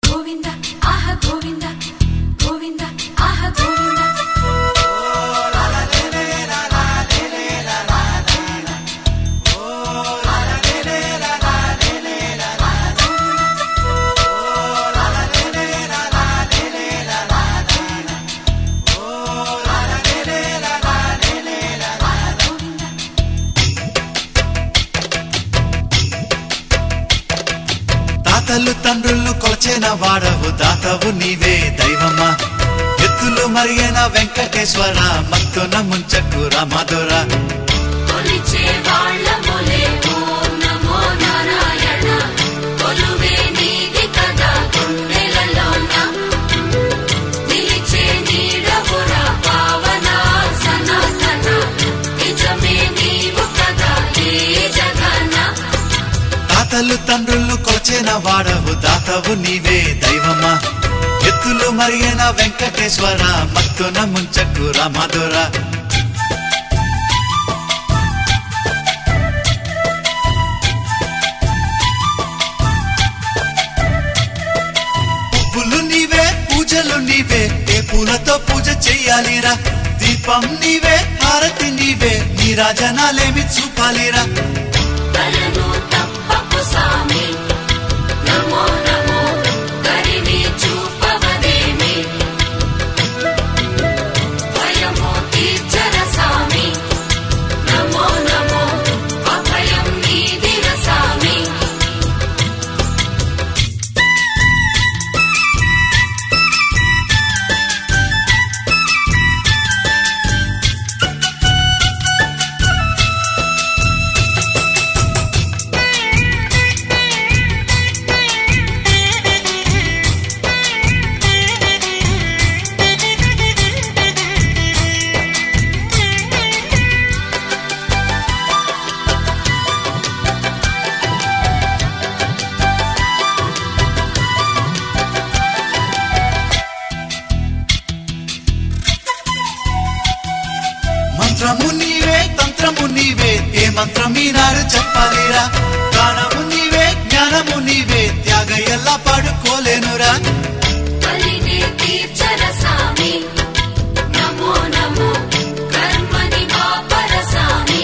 తాతలు తండ్రులు కొలచిన వాడవు దాతవు నీవే దైవమా ఎత్తులు మరియన వెంకటేశ్వర మత్తున ముంచకు రామధుర కొలిచే వాళ్ళములే ఓం నమో నారాయణ కొలువే నీది కదా గుండెలలోన నిలిచే నీడవురా పావన సనాతన నిజమే నీవు కదా ఈ జగన్న తాతలు తండ్రులు కొలచిన వాడవు దాతవు నీవే దైవమా ఎత్తులు మరియన వెంకటేశ్వర మత్తున ముంచకు రామధుర పువ్వులు నీవే పూజలు నీవే ఏ పూలతో పూజ చెయ్యాలిరా దీపం నీవే హారతి నీవే నీ రాజనాలేమి చూపాలిరా కలను తప్పకు సామి నమో నమో కరిని చూపవదేమి భయము తీర్చర సామి నమో నమో అభయం నీదిర సామి మంత్రము నీవే తంత్రము నీవే ఏ మంత్రం ఈనాడు చెప్పాలిరా గానము నీవే జ్ఞానము నీవే త్యాగ ఎలా పాడుకోలేనురా కలిని తీర్చర సామి నమో నమో కర్మని వాపర సామి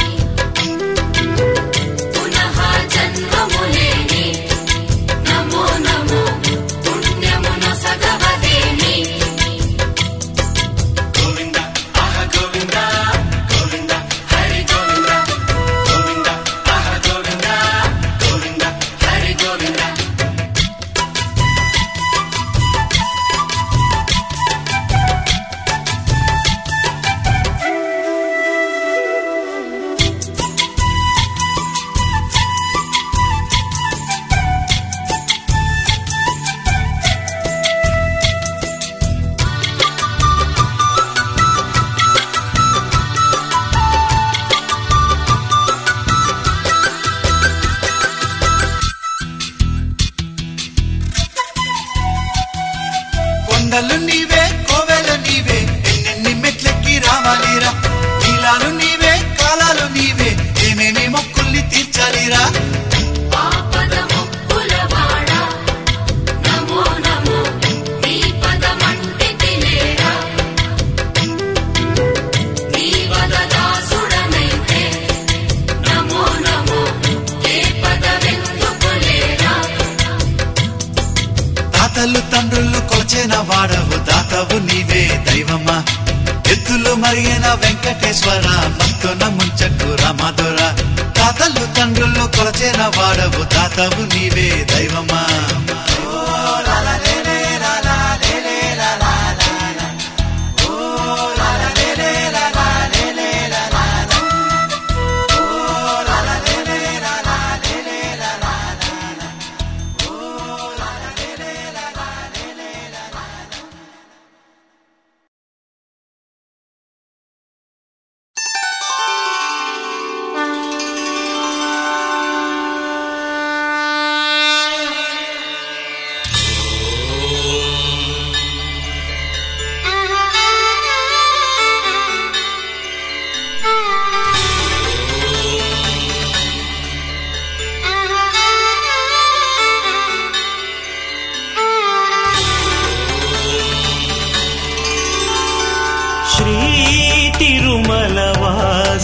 పునః జన్మములేని నమో నమో పుణ్యమున సగవదేమి గోవింద ఆహ గోవింద గోవింద హరి గోవింద గోవింద ఆహ గోవింద గోవింద హరి గోవింద కొండలు నీవే కోవెలు నీవే ఎన్నెన్ని మెట్లెక్కి రావాలిరా నీలాలు నీవే కాలాలు నీవే ఏమేమి మొక్కుల్ని తీర్చాలిరా ఆపద ముక్కులవాడ నమో నమో నీ పదమంటి తినేరా నీ వదదాసుడనైతే నమో నమో ఏ పదవెందుకులేరా తాతలు తండ్రులు కొలచిన వాడవు దాతవు నీవే దైవమా ఎత్తులు మరియన వెంకటేశ్వర మత్తున ముంచకు రామధుర తాతలు తండ్రులు కొలచిన వాడవు దాతవు నీవే దైవమా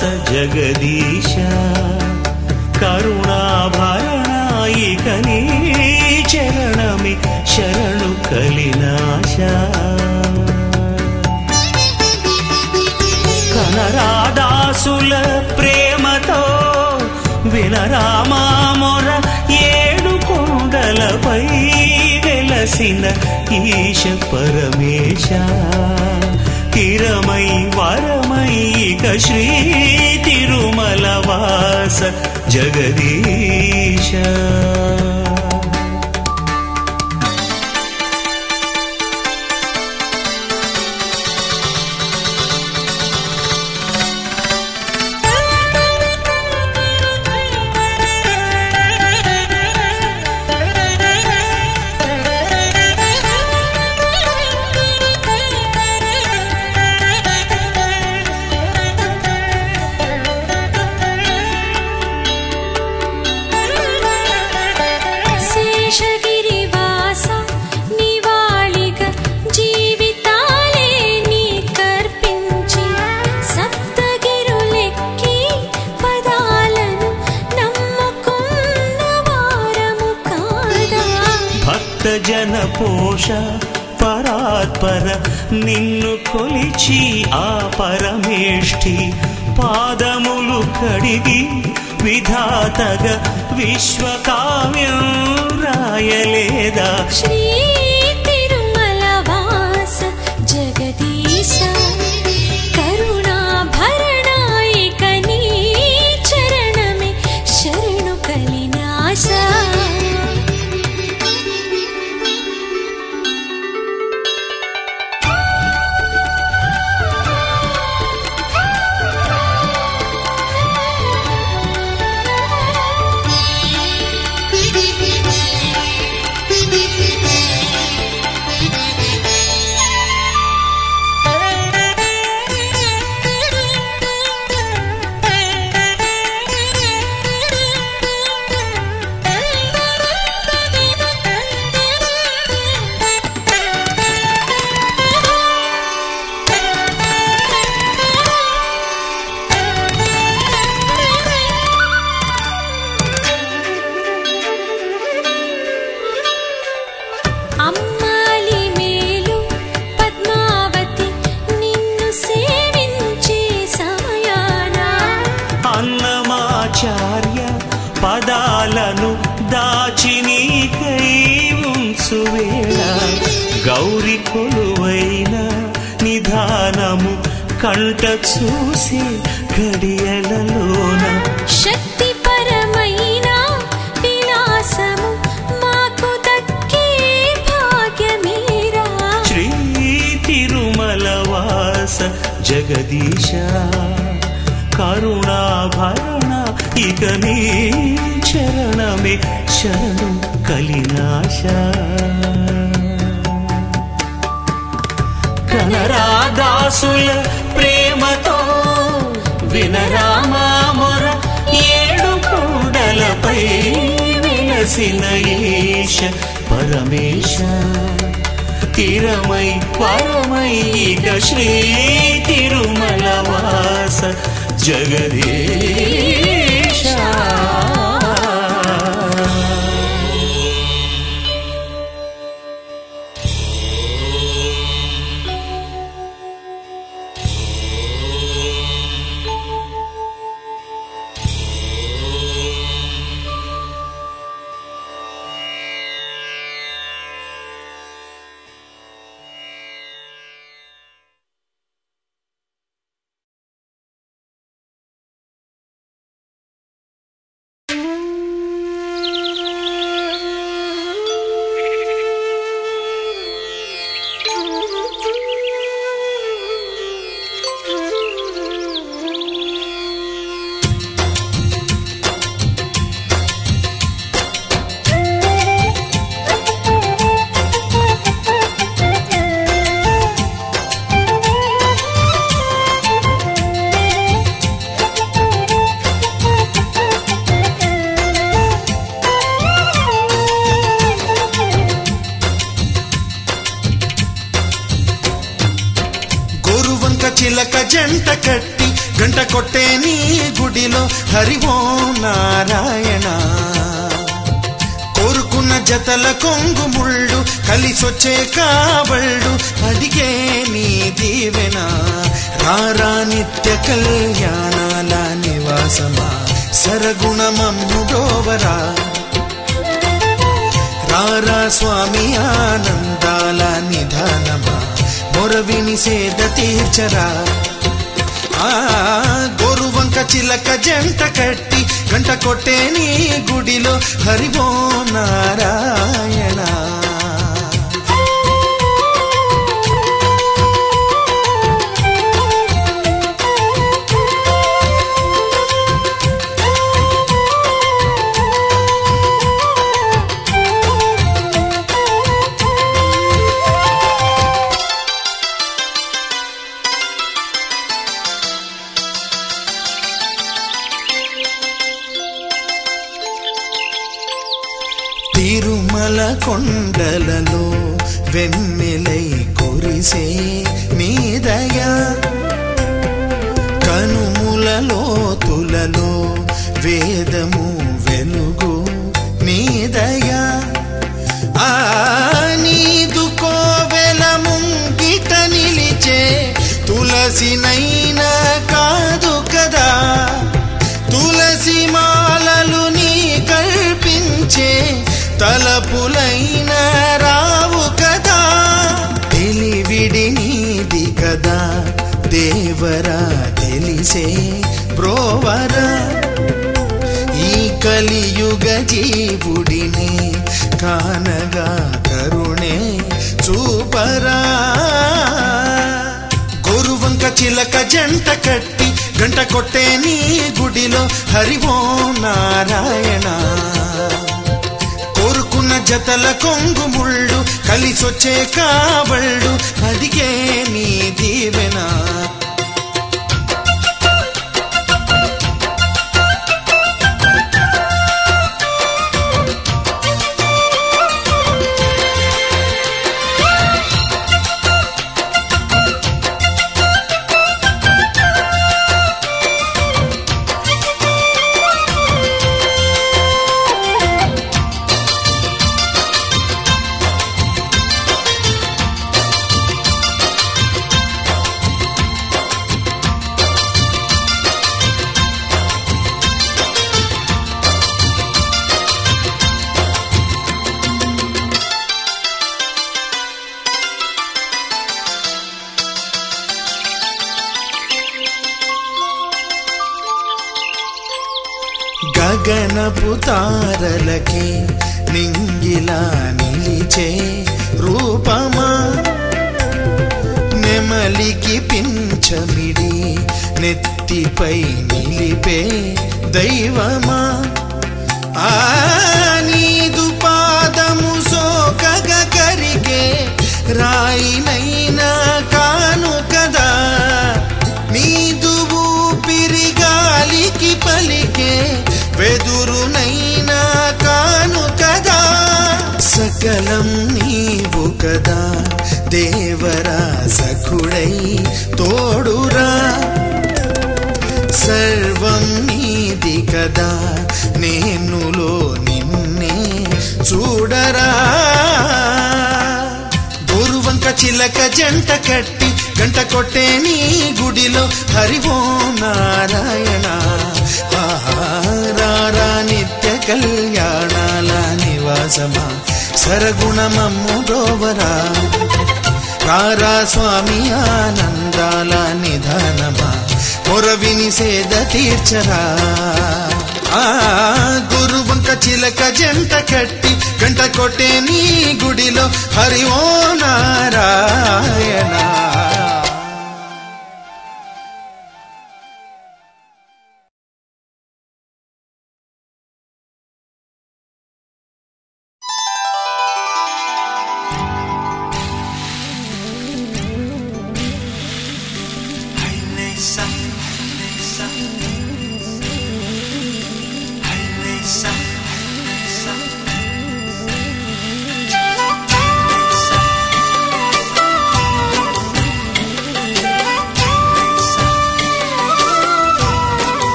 జగదీశ కరుణాభరణాయిక నీ చరణమి శరణు కలినాశ కనరాదాసుల ప్రేమతో వినరామా మొర ఏడు కొండలపై వెలసిన ఈశ పరమేశ తిరమై వరమై ఇక శ్రీ తిరుమల వాస జగదీశ జన పోష పరాత్పర నిన్ను కొలిచి ఆ పరమేష్ఠి పాదములు కడిగి విధాతగా విశ్వకావ్యం రాయలేదా శ్రీ తిరుమల వాస జగదీశ కరుణాభరణాయిక నీ చరణమే శరణు కలినాశ పదాలను దాచి నీకై ఉంచువేళ గౌరి కొలువైన నిధానము కంట చూసి గడియలలోన శక్తి పరమైన విలాసము మాకు దక్కే భాగ్యమేరా శ్రీ తిరుమల వాస జగదీశ కరుణాభరణ ఇక నీ చరణమే శరణు కలినాశ కనరాదాసుల ప్రేమతో వినరామా మొర ఏడు కొండలపై వెలసిన ఈశ పరమేశ తిరమై పరమై ఇక శ్రీ తిరుమల వాస జగదీశ చిలక జంట కట్టి గంట కొట్టే నీ గుడిలో హరి ఓం నారాయణ. కోరుకున్న జతల కొంగు ముళ్ళు కలిసొచ్చే కాబళ్ళు అడిగే నీ దీవెన. రారా నిత్య కళ్యాణాల నివాసమా సరగుణమమ్ము బ్రోవరా. రారా స్వామి ఆనందాల నిధానమా మొరవిని సేద తీర్చరా. గోరువంక చిలక జంట కట్టి గంట కొట్టే నీ గుడిలో హరి ఓం నారాయణ. తిరుమల కొండలలో వెన్నెలై కురిసే నీ దయా. కనుముల లోతులలో వేదము వెలుగు నీ దయా. నీదు కోవెల ముంగిట నిలిచే తులసినైనా కాదు కదా. తులసి మాలలు నీ కల్పించే తలపులైన రావు కదా. తెలివిడి నీది కదా దేవరా తెలిసే బ్రోవరా. ఈ కలియుగ జీవుడిని కానగా కరుణే చూపరా. గోరువంక చిలక జంట కట్టి గంట కొట్టే నీ గుడిలో హరి ఓం నారాయణ. కోరుకున్న జతల కొంగు ముళ్ళు కలిసొచ్చే కాబళ్ళు అడిగే నీ దీవెన. గగనపు తారలకి నింగిలా నిలిచే రూపమా. నెమలికి పింఛమిడి నెత్తిపై నిలిపే దైవమా. నీదు పాదము సోకగ కరిగే రాయినైనా కాను కదా. నీదు ఊపిరి గాలికి పలికే వెదురునైనా కాను కదా. సకలం నీవు కదా దేవరా సఖుడై తోడురా. సర్వం నీది కదా నేనులో నిన్నే చూడరా. గోరువంక చిలక జంట కట్టి గంట కొట్టే నీ గుడిలో హరి ఓం నారాయణ. రారా నిత్య కళ్యాణాల నివాసమా సరగుణమమ్ము బ్రోవరా. రారా స్వామి ఆనందాల నిధానమా మొరవిని సేద తీర్చరా. గురువంక చిలక జంట కట్టి గంట కొట్టే నీ గుడిలో హరి ఓం నారాయణ.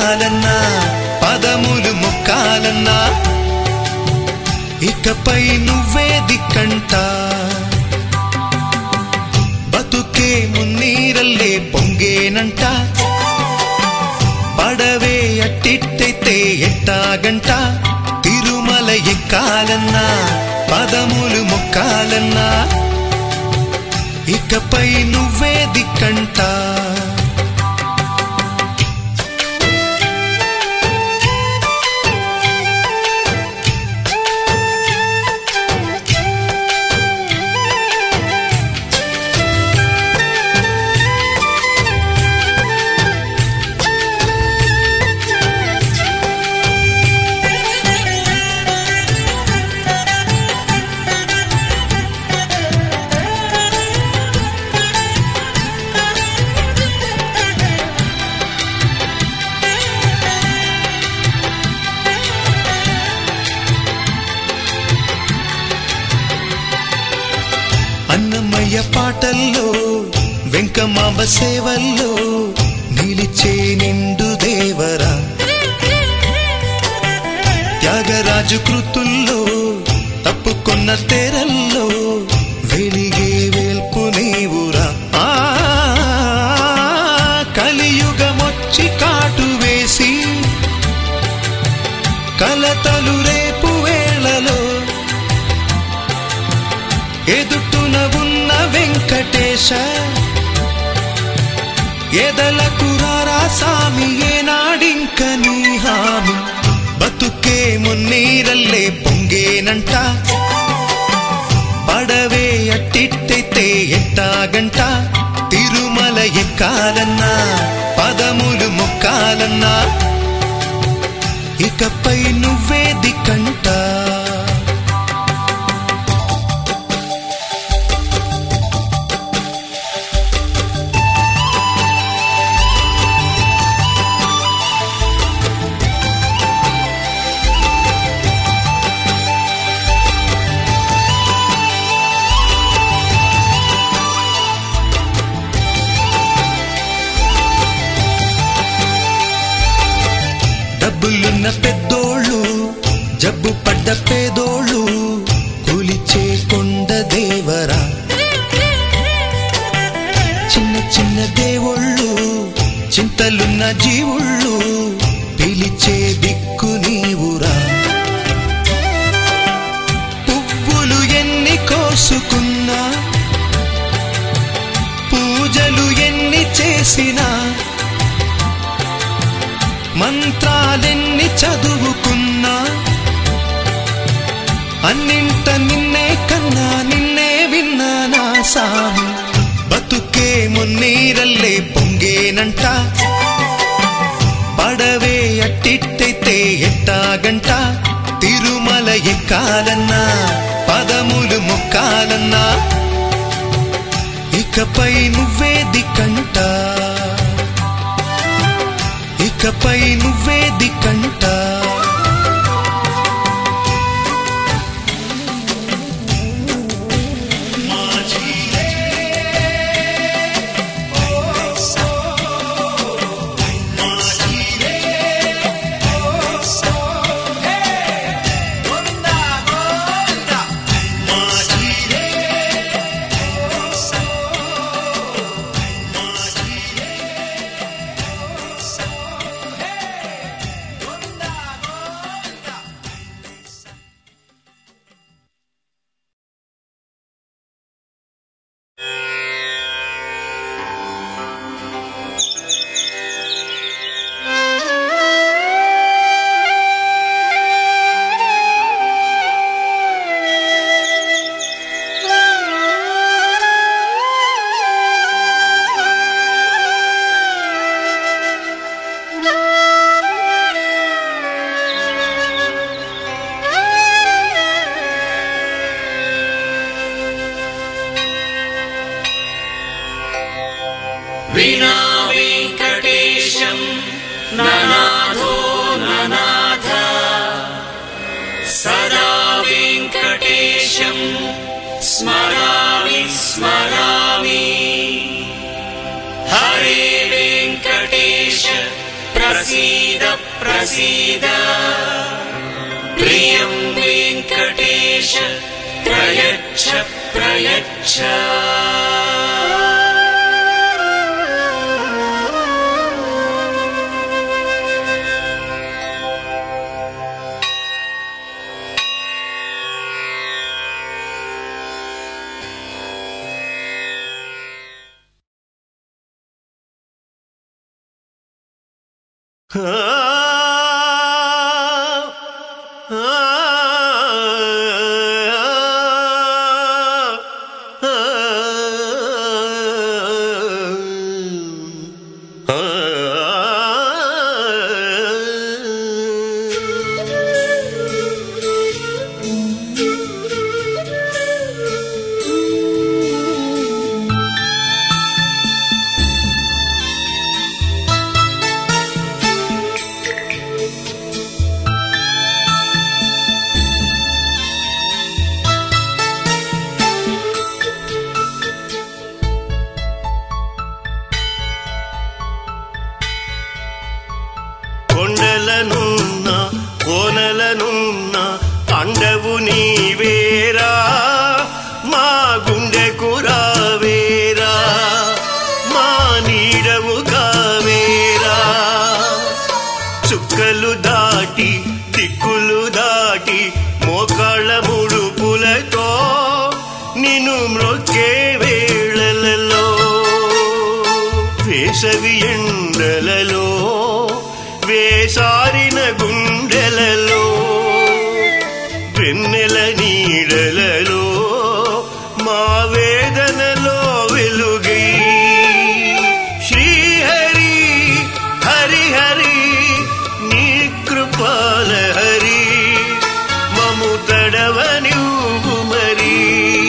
ఎక్కాలన్నా పదములు మొక్కాలన్నా ఇకపై నువ్వే దిక్కంట బతుకే మున్నీరల్లే పొంగేనంట పడవే అట్టిట్టయితే ఎట్టాగంట తిరుమల ఎక్కాలన్నా పదములు మొక్కాలన్నా ఇకపై నువ్వే దిక్కంట అన్నమయ్య పాటల్లో వెంకమాంబ సేవల్లో నిలిచే నిండు దేవరా త్యాగరాజు కృతుల్లో తప్పుకొన్న తెరల్లో వెలిగే వేల్పు నీవురా కలియుగమొచ్చి కాటు వేసి కలతలు రేపు వేళలో ఎదుటున ఉన్న వెంకటేశ ఎదలకు రారా సామి ఏనాడింక నీ హామి బతుకే మున్నీరల్లే పొంగేనంట పడవే అట్టిట్టయితే ఎట్టాగంట తిరుమల ఎక్కాలన్నా పదములు మొక్కాలన్నా ఇకపై నువ్వే దిక్కంట డబ్బులున్న పెద్దోళ్ళు జబ్బు పడ్డ పేదోళ్ళు కూలిచే కొండ దేవరా చిన్న చిన్న దేవుళ్ళు చింతలున్న జీవుళ్ళు పిలిచే దిక్కు నీవురా పువ్వులు ఎన్ని కోసుకున్నా పూజలు ఎన్ని చేసినా మంత్రాలెన్ని చదువుకున్నా అన్నింట నిన్నే కన్నా నిన్నే విన్నా నా సామి బతుకే మున్నీరల్లే పొంగేనంట పడవే అట్టిట్టయితే ఎట్టాగంట తిరుమల ఎక్కాలన్నా పదములు మొక్కాలన్నా ఇకపై నువ్వే దిక్కంట ఇకపై నువ్వే దిక్కంట विना वेङ्कटेशं ननाथो ननाथ सदा वेङ्कटेशं स्मरामि स्मरामि हरे वेङ्कटेश प्रसन्न प्रसीद प्रसीद प्रियं वेङ्कटेश प्रयच्छ प्रयच्छ కొండలనున్న కోనలనున్న అండవు నీవేరా మా గుండెకు రావేరా మా నీడవు కావేరా చుక్కలు దాటి దిక్కులు దాటి మోకాళ్ళ ముడుపులతో నిన్ను మ్రొక్కే వేళలలో వేసవి ఎండలలో వేసారిన గుండెలలో వెన్నెల నీడలలో మా వేదనలో వెలుగై శ్రీహరి హరి హరి నీ కృపాల హరి మము తడవనివ్వు మరి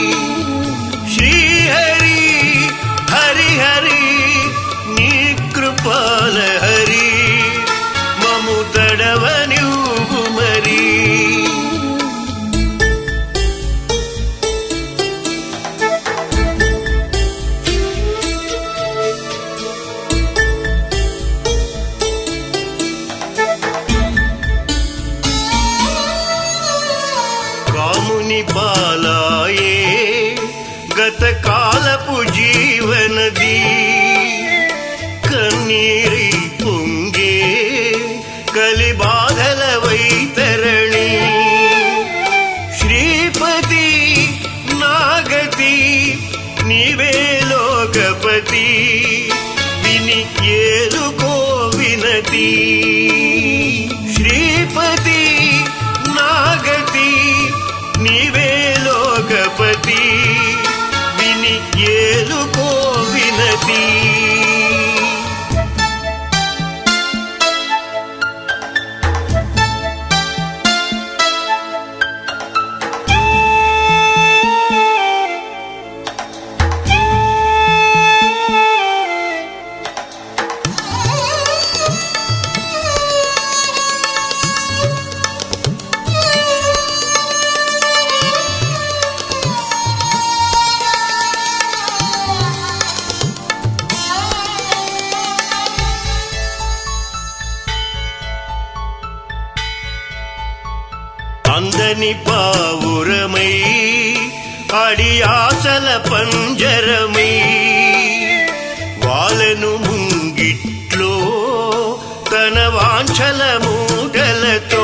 శ్రీహరి హరి హరి నీ కృపాల హరి తడవనివ్వు మరి కాముని పాలాయే గతకాలపు జీవనది కన్నీరి పొంగే కలి బాధల వైతరణి శ్రీపతి నాగతి నీవే లోకపతి విని ఏలుకో వినతి శ్రీపతి నాగతి నీవే లోకపతి విని ఏలుకో వినతి అందని పావురమై అడియాసల పంజరమై వాలను ముంగిట్లో తన వాంఛల మూటలతో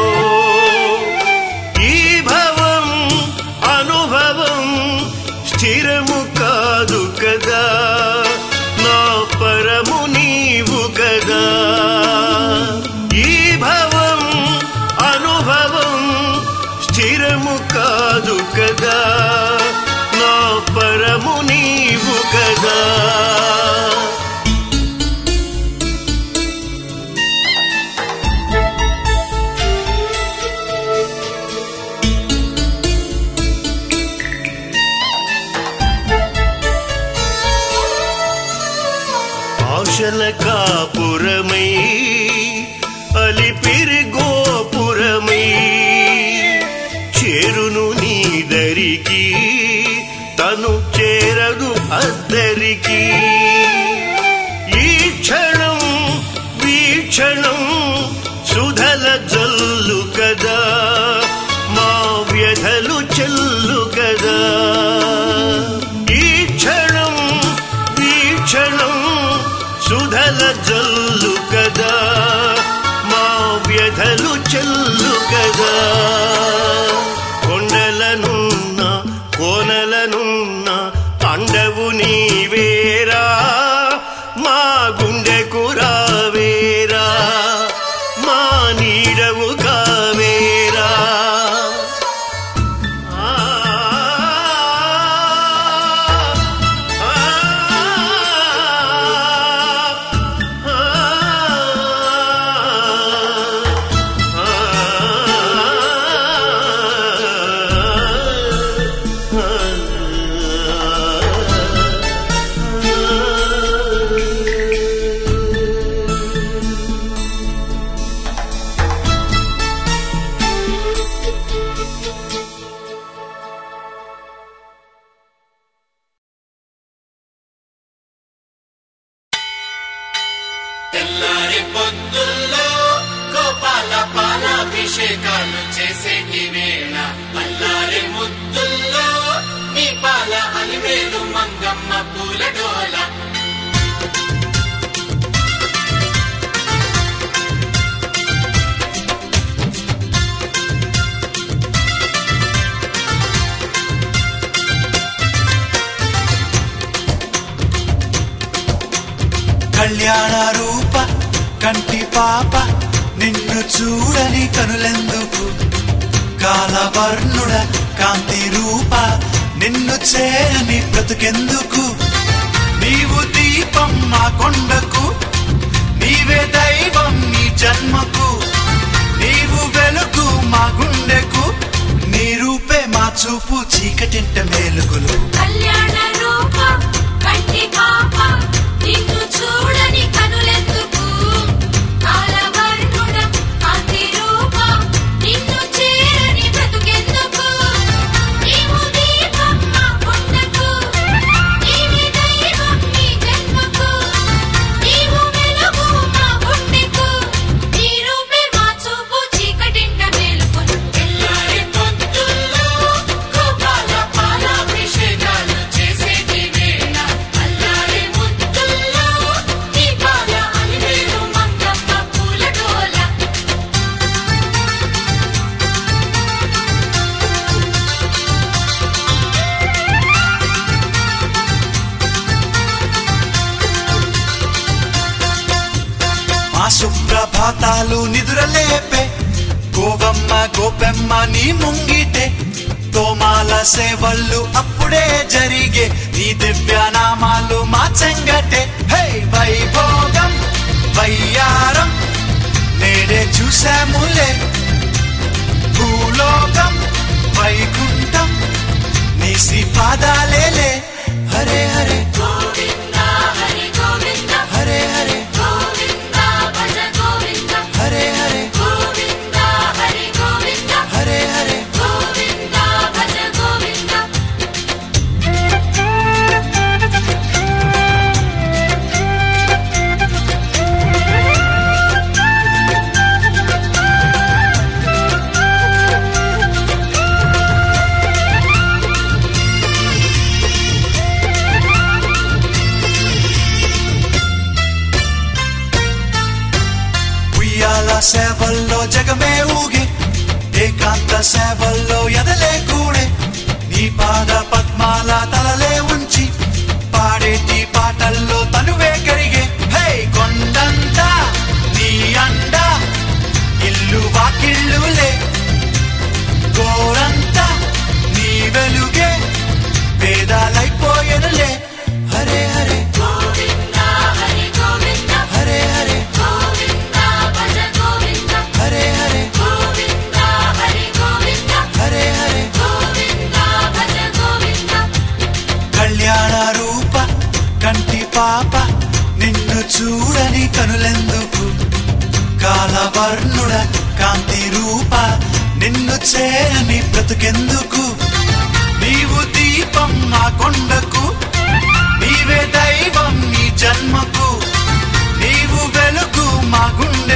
ఈ భవం అనుభవం స్థిరము కాదు కదా నా పరము నీవు కదా ఈ భవం అనుభవం స్థిరము కాదు కదా నా పరము నీవు కదా ఆశల కాపురమై అలిపిరి గోపురమై చేరును నీదరికి తను చేరదు అద్దరికి ఈ క్షణం వీక్ష క్షణం సుధల జల్లు కదా మా వ్యధలు చెల్లు కదా ఈ క్షణం సుధల జల్లు కదా మా వ్యధలు చెల్లు కదా కొండలనున్న కోనలనున్న అండవు నీవేరా మా గుండెకు రావేరా మా నీడవు కావేరా తెల్లారి పొద్దుల్లో గోపాల పాలాభిషేకాలు చేసేటి వేళ అల్లారి ముద్దుల్లో నీ పాల అలివేలు మంగమ్మ పూలడోల కళ్యాణ రూప కంటి పాప నిన్ను చూడని కనులెందుకు కాలవర్ణుడ కాంతి రూప నిన్ను చేరని బ్రతుకెందుకు నీవు దీపం మా కొండకు నీవే దైవం నీ జన్మకు నీవు వెలుగు మా గుండెకు నీ రూపే మా చూపు చీకటింట మేలుగులు కళ్యాణ రూప కంటి పాప నిన్ను చూడని కనులెందుకు కాలవర్ణుడ కాంతి రూప నిన్ను చేరని బ్రతుకెందుకు నీవు దీపం మా కొండకు నీవే దైవం నీ జన్మకు నీవు వెలుగు మా గుండెకు నీ రూపే మా చూపు చీకటింట మేలుకొను తెల్లారి పొద్దుల్లో గోపాల పాలాభిషేకాలు చేసేటి వేళ అల్లారి ముద్దుల్లో నీ పాల అలివేలు మంగమ్మ పూలడోల మా సుప్రభాతాలు నిదురలేపే గోవమ్మ గోపెమ్మ నీ ముంగిటే తోమాల సేవళ్ళు అప్పుడే జరిగే నీ దివ్యనామాలు మా చెంగటే హే వైభోగం వయ్యారం నేడే చూసాములే భూలోకం వైకుంఠం నీ శ్రీపాదాలేలే హరే హరే గోవింద హరి గోవింద హరే హరే గోవింద భజ గోవింద హరే హరే గోవింద హరి గోవింద హరే హరే గోవింద భజ గోవింద ఉయ్యాల సేవల్లో జగమే ఊగే ఏకాంత సేవల్లో ఎదలే కూడే నీ పాద పద్మాల తలలే ఉంచి పాడేటి పాటల్లో తనువే కరిగే హే కొండంతా నీ అండ ఇల్లు వాకిళ్ళులే గోరంతా నీ వెలుగే వేదాలైపోయెనులే హరే హరే గోవింద హరి గోవింద హరే హరే గోవింద భజ గోవింద హరే హరే గోవింద హరి గోవింద హరే హరే గోవింద భజ గోవింద కళ్యాణ రూప కంటి పాప నిన్ను చూడని కనులెందుకు కాలవర్ణుడ కాంతి రూప నిన్ను చేరని బ్రతుకెందుకు నీవు దీపం మా కొండకు నీవే దైవం నీ జన్మకు నీవు వెలుగు మా గుండె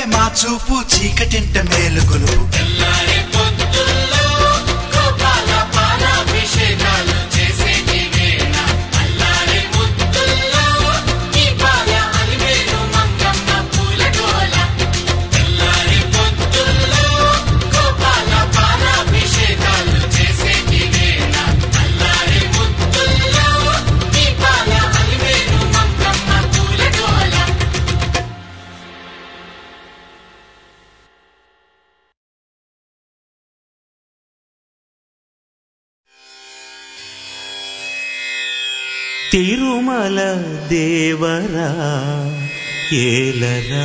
మా చూపు చీకటింట మేలు కొలుపు తెల్లారి పొద్దుల్లో గోపాల పాలాభిషేకాలు చేసేటి వేళ అల్లారి ముద్దుల్లో దీపాల అలివేలు మంగమ్మ పూలగోల తెల్లారి పొద్దుల్లో గోపాల పాలాభిషేకాలు చేసేటి వేళ అల్లారి ముద్దుల్లో దీపాల అలివేలు మంగమ్మ పూలగోల తిరుమల దేవరా ఏలరా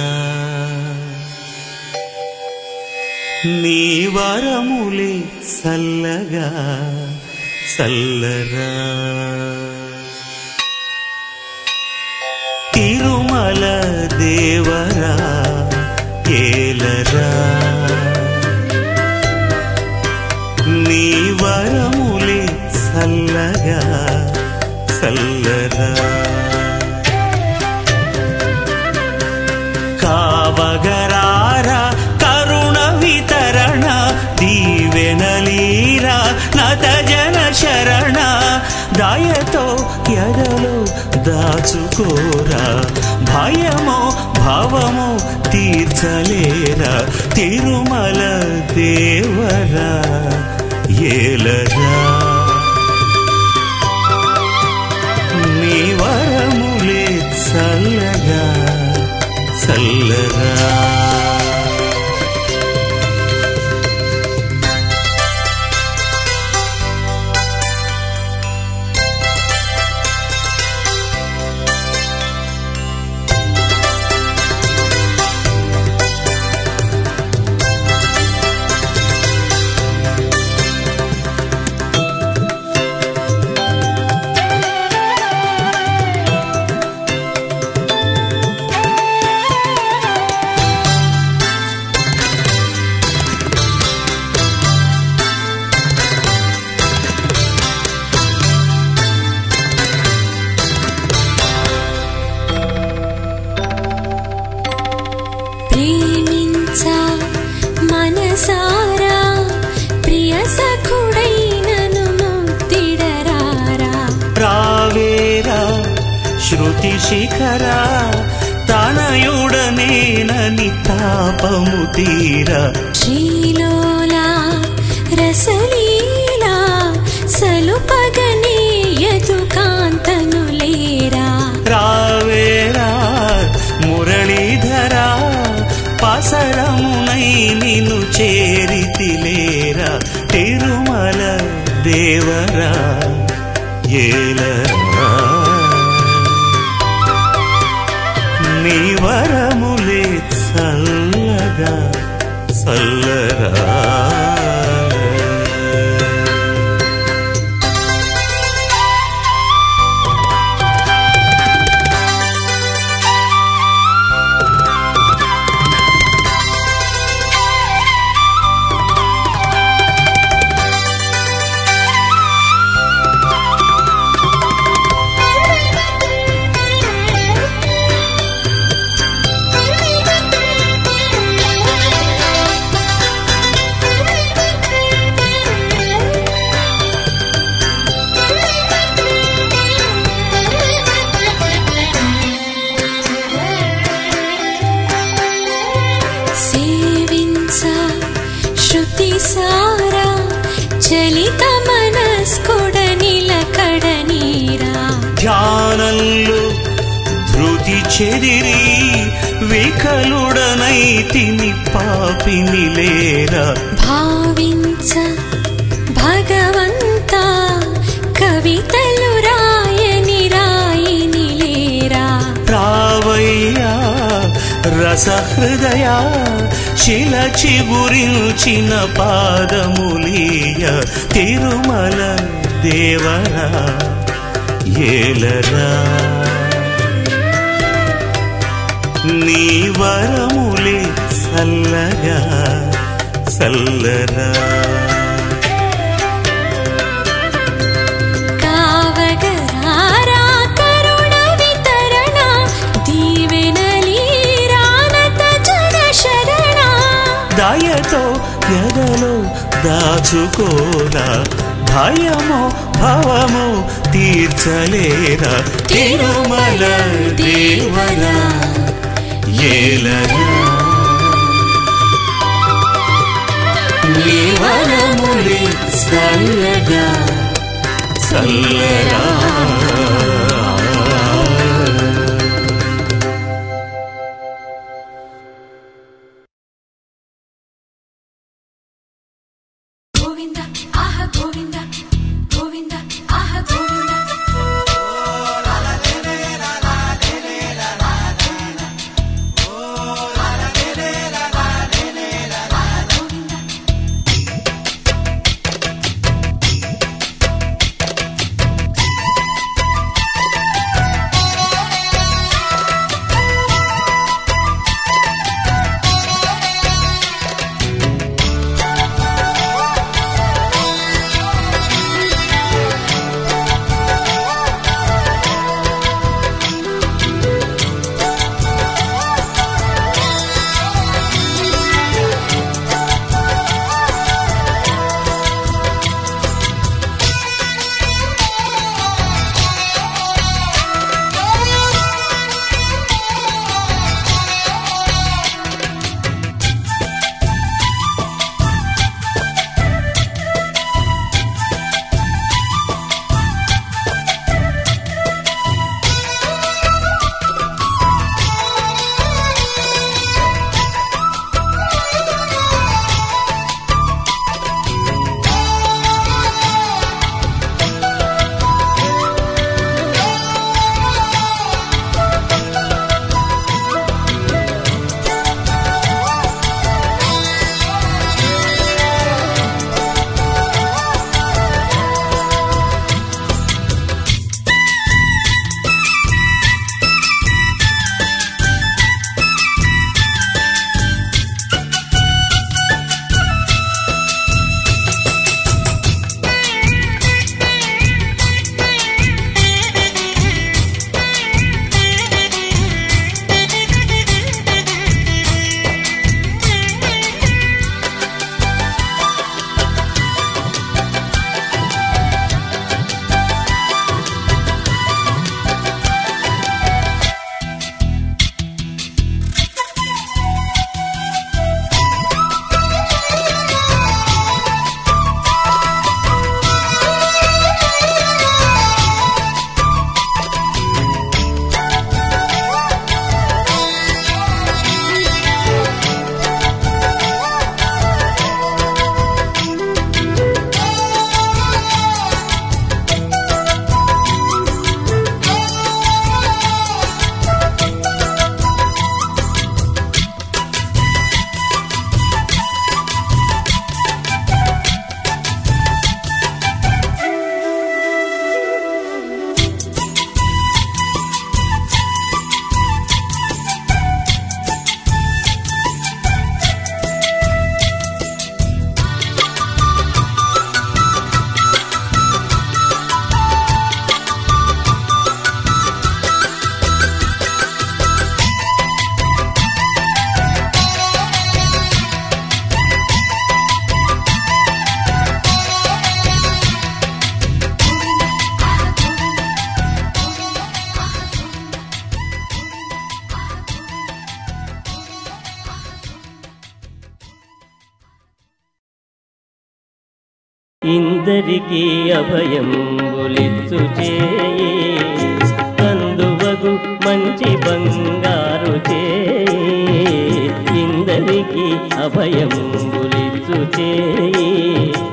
నీ వరములే సల్లగా సల్లరా తిరుమల దేవరా ఏలరా నీ వరములే సల్లగా సల్లరా కావగరారా కరుణ వితరణ దీవెనలీరా నత జన శరణ దయతో ఎదలో దాచుకోరా భయమో భావమో తీర్చలేరా తిరుమల దేవరా ఏలరా నీ వరములే చల్లగా చల్లరా ప్రేమించా మనసారా ప్రియ సఖుడైనను ముక్తిడరారా రావేరా శృతి శిఖరా తనయుడనేనని తాపము తీరా శ్రీలోలా రసలీలా సలుపగనీయతు కాంతను లేరా రావేరా మురళీధరా పసరమునై నిన్ను చేరితిలేరా తిరుమల దేవరా ఏలరా నీ వరములే చల్లగా చల్లరా సేవించా శృతి సారా చలిత మనస్కొడనిలకడనీరా ధ్యానంలో ధృతి చెదిరి వికలుడనై తిని పాపిని లేరా భావించ భగవంతా కవితలు రాయని రాయిని లేరా రావయ్యా రసహృదయ శిలచి గురించిన పాదములీయ తిరుమల దేవరా ఏలరా నీ వరములే చల్లగా చల్లరా కావగరారా కరుణ వితరణ దీవెనలీరా నత జన శరణ దయతో ఎదలో దాచుకోరా భయమో భవమో తీర్చలేరా తిరుమల దేవరా ఏలరా నీ వరములే చల్లగా చల్లరా గోవింద ఆహ గోవింద గోవింద ఆహ గోవింద ఇందరికీ అభయంబులిచ్చు చేయి అందువగు మంచి బంగారు చేయి ఇందరికీ అభయంబులిచ్చు చేయి